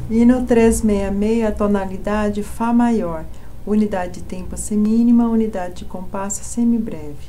Hino 366, tonalidade Fá maior, unidade de tempo semínima, unidade de compasso semibreve.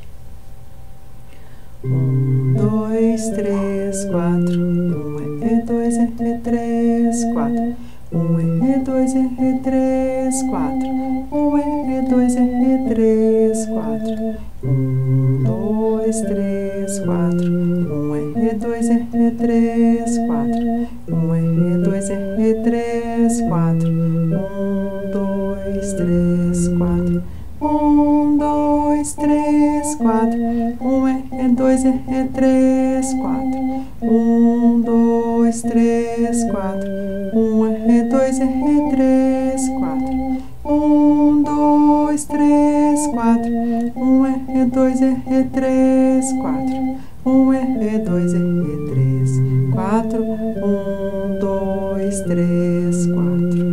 1, 2, 3, 4. 1 e 2 e 3, 4. 1 e 2 e 3, 4. 1 e 2 e 3, 4. 1, 2, 3, 4. 1 e 2 e 3, 4. 1 e 2 e 3, 4. 1, 2, 3, 4. 1, 2, 3, 4. 1 e 2 e 3, 4. 1, 2, 3, 4. 1 e 2 e 3, 4. 1, 2, 3, 4. 1 e 2 e 3, 4. 1 e 2 e 3, 4. 1, 2, 3, 4.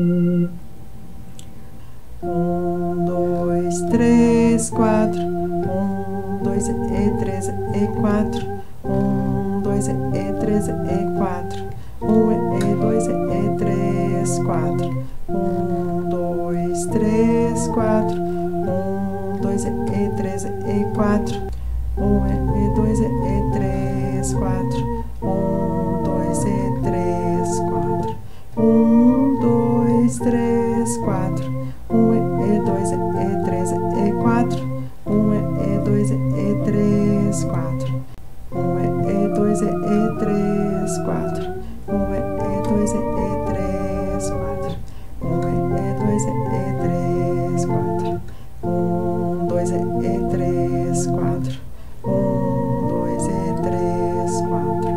1, 2, 3, 4. 1, 2 e 3 e 4. 1, 2 e 3 e 4. 1 e 2 e 3, 4. 1, 2, 3, 4. 1, 2 e 3 e 4. 1 e 2 e 3, 4. 1, 2 e 3, 4. 1, 2, 3, 4. 1 e 2 e 3 e 4. 1 e 2 e 3, 4. 1 e 2 e 3, 4. 1 e 2 e 3, 4. 1 e 2 e 3, 4. 1, 2 e 3, 4. 1, 2 e 3, 4.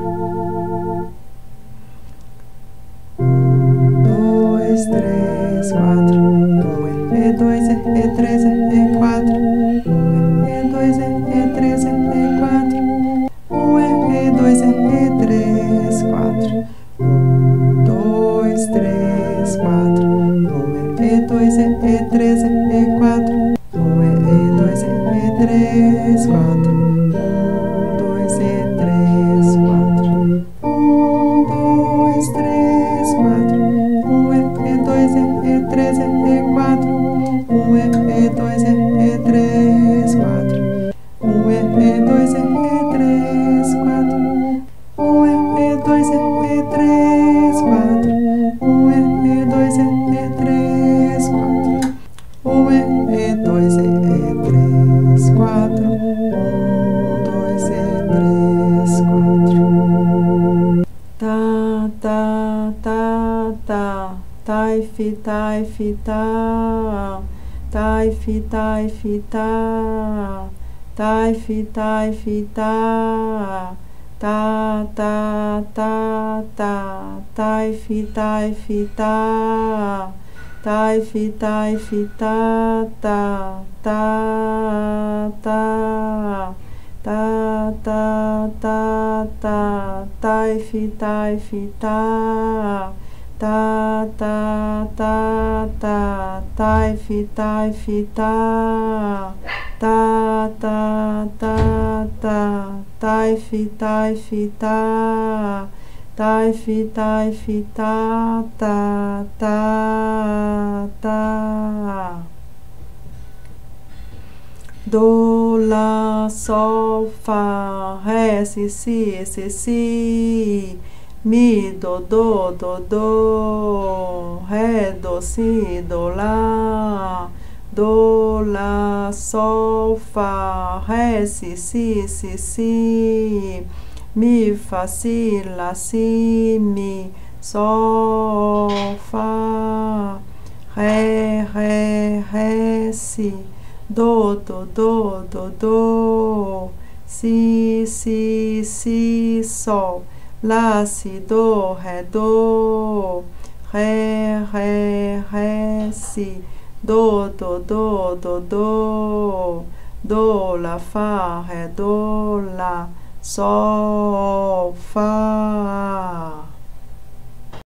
1, 2, 3, 4. 1 e 2 e 3 e 4. 1 e 2 e 3 e 4. 1 e 2 e 3, 4. 1, 2, 3, 4. 1 e 2 e 3 e 4. 1 e 2 e 3, 4. 1, 2 e 3, 4. 1, 2, 3, 4. 1 e 2 e 3 e 4. 1 e 2 e 3, 4. 1 e 2 e 3, 4. 1 e 2 e 3, 4. 1 e 2 e 3, 4. 1 e 2 e 3, 4. 1, 2 e 3, 4. Tá, tá, tá, tá. Tai, fi, tai, fi, tá. Tai, fi, tai, fi, tá. Tai, fi, tai, fi, tá. Tá, tá, tá, tá. Tai, fi, tai, fi, tá. Tai, fi, tai, fi, tá, tá, tá, tá. Tá, tá, tá, tá. Tai, fi, tai, fi, tá. Tá, tá, tá, tá. Tai, fi, tai, fi, tá. Tá, tá, tá, tá. Tai, fi, tai, fi, tá. Tai, fi, tai, fi, tá, tá, tá, tá. Do, lá, sol, fá, ré, si, mi, do, ré, do, si, do, lá, sol, fá, ré, si, mi, fá, si, lá, si, mi, sol, fá, ré, si, do, si, sol, lá, si, do, ré, si, do, lá, fá, ré, do, lá, sol, fá.